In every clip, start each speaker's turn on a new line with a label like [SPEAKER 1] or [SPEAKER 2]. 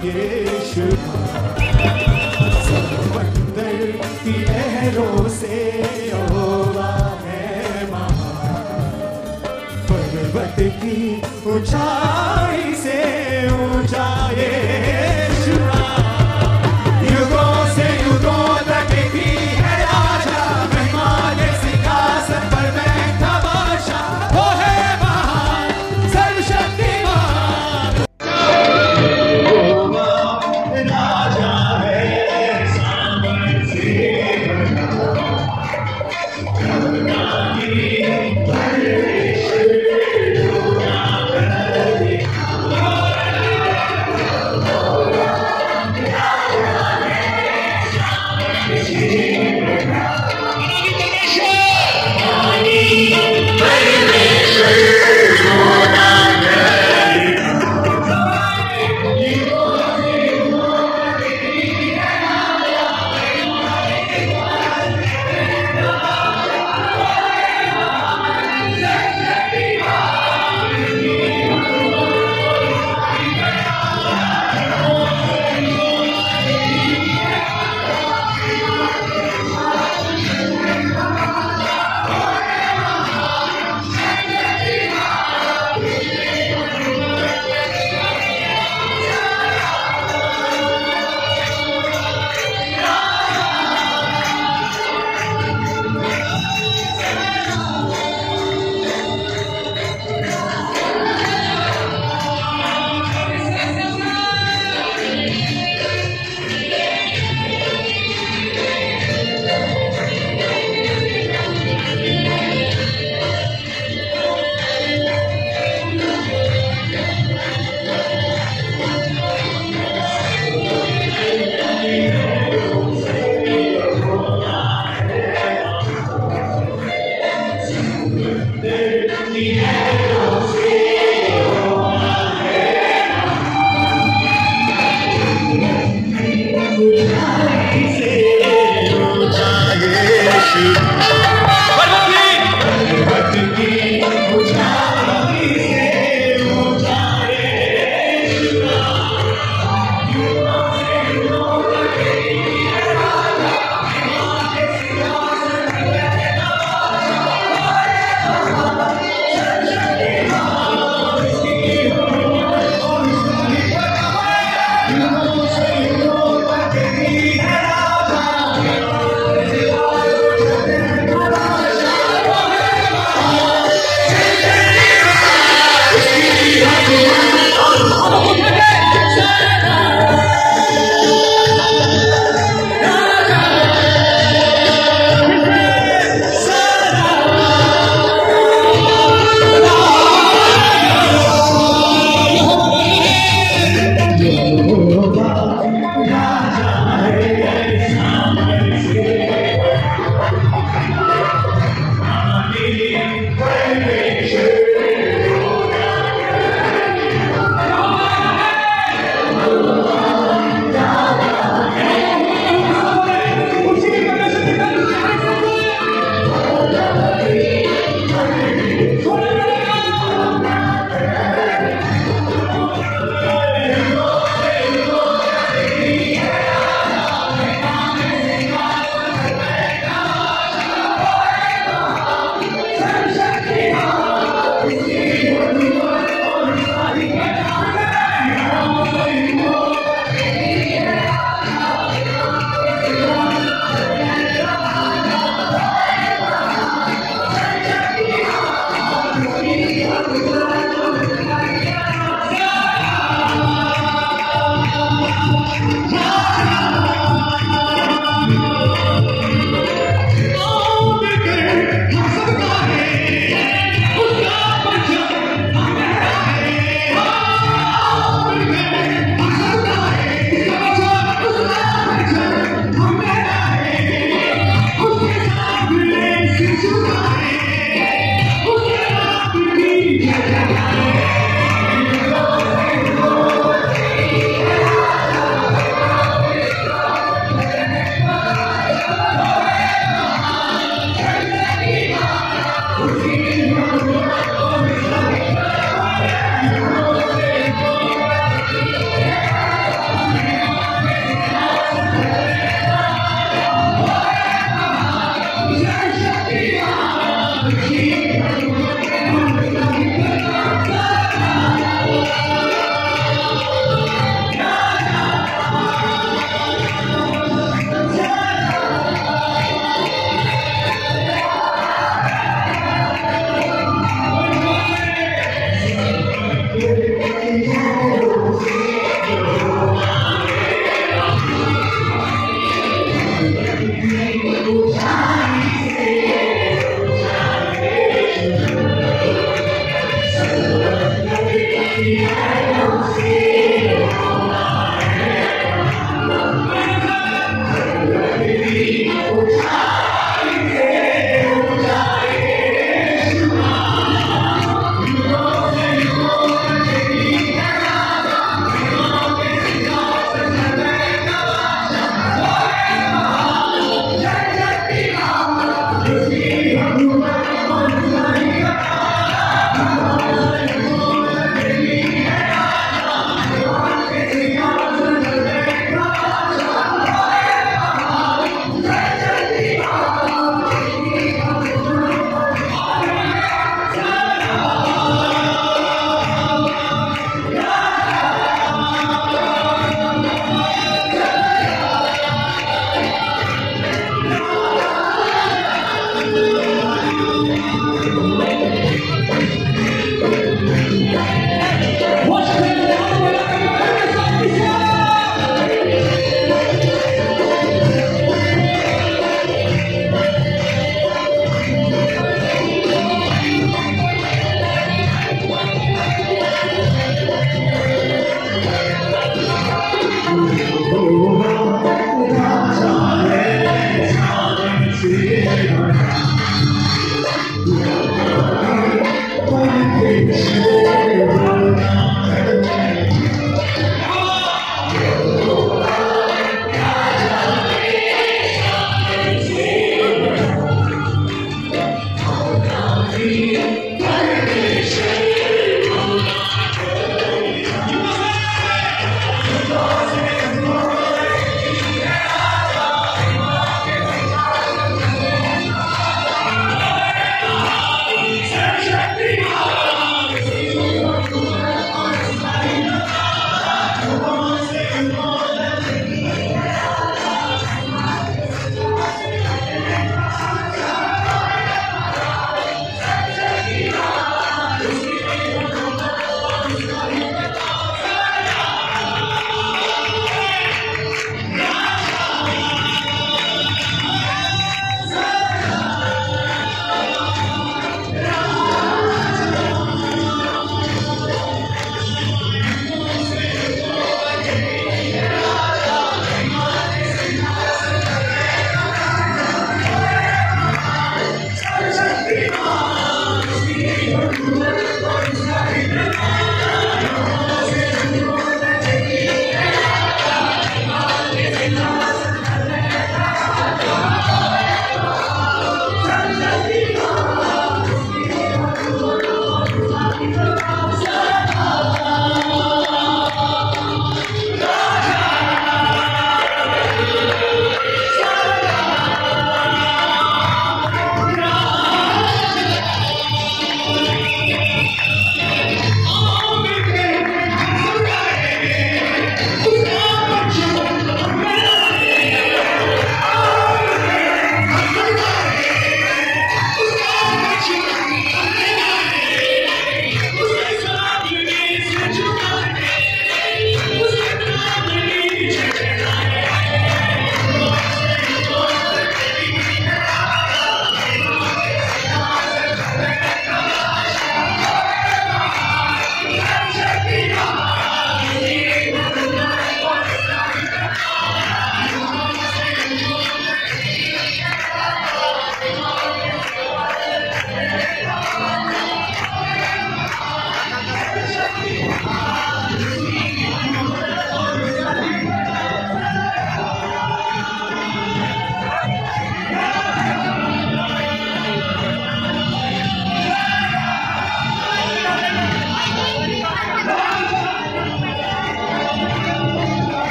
[SPEAKER 1] यीशु समंदर की लहरों से यहोवा है महान, पर्वत की ऊंचाई से ऊंचा यीशु युगों से युगों तक भी है राजा, महिमा के सिंहासन पर बैठा बादशाह, वो है महान सर्वशक्तिमान राजा।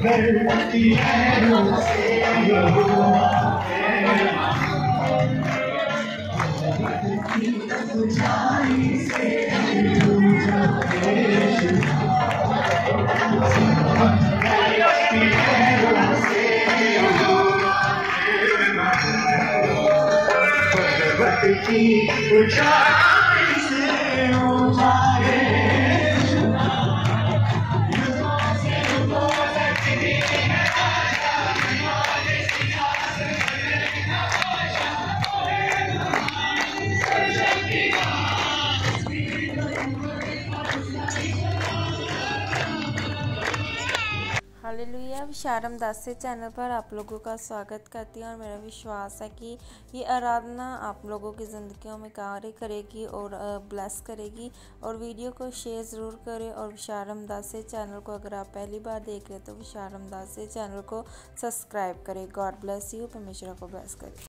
[SPEAKER 1] करती लहरों से यहोवा है महान। पर्वत की ऊंचाई से ऊंचा देश, करती लहरों से यहोवा है महान। पर्वत की ऊंचाई से ऊंचा देश,
[SPEAKER 2] हालेलुया। विशारम दासे चैनल पर आप लोगों का स्वागत करती हूँ और मेरा विश्वास है कि ये आराधना आप लोगों की ज़िंदगियों में कार्य करेगी और ब्लेस करेगी। और वीडियो को शेयर ज़रूर करें और विशारम दासे चैनल को अगर आप पहली बार देख रहे हैं तो विशारम दासे चैनल को सब्सक्राइब करें। God bless you. परमेश्वर को ब्लेस करें।